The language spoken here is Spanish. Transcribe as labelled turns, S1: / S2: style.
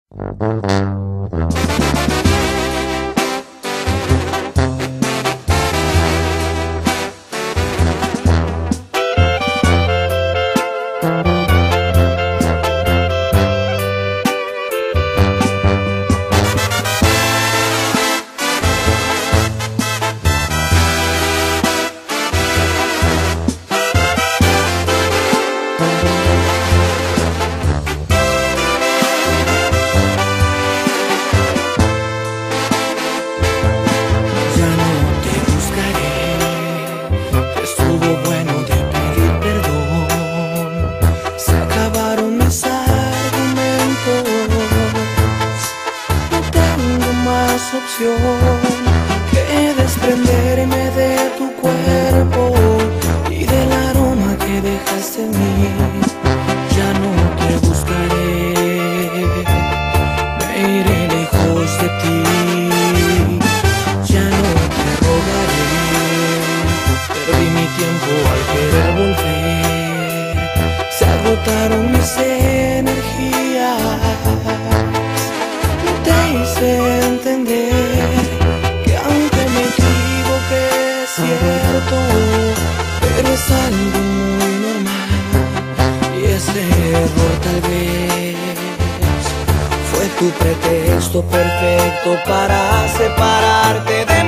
S1: Que desprenderme de tu cuerpo y del aroma que dejaste en mí. Ya no te buscaré, me iré lejos de ti. Ya no te rogaré, perdí mi tiempo al querer volver. Se agotaron mis energías, te hice entender que aunque me equivoqué es cierto, pero es algo muy normal. Y ese error tal vez fue tu pretexto perfecto para separarte de mí.